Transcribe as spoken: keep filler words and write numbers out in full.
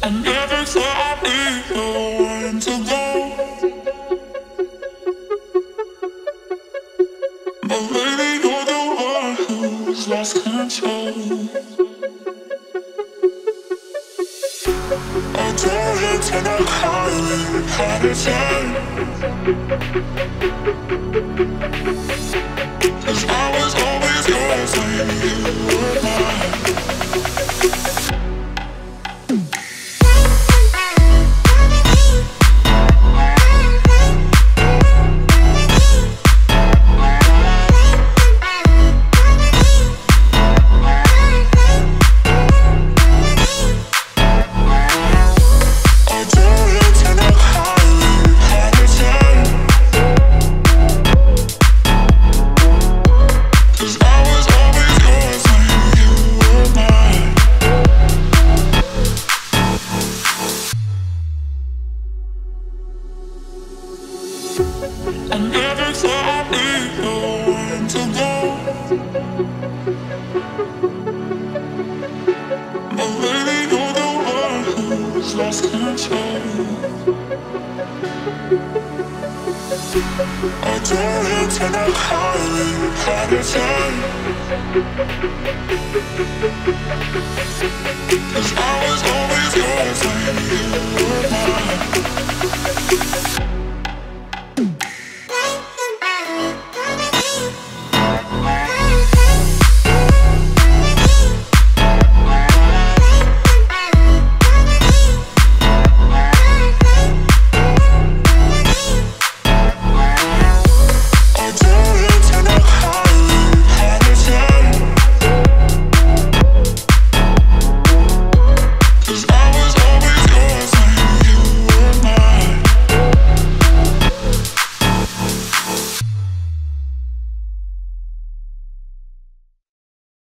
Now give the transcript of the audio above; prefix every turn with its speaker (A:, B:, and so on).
A: I never thought I'd be the one to go, but lately you're the one who's lost control. I don't intend on calling out of time, 'cause I was always yours when you were mine. I never thought I'd be the one to go, but lately you're the one who's lost control. I don't intend on calling out of time, 'cause I was always yours when you were mine. Cause I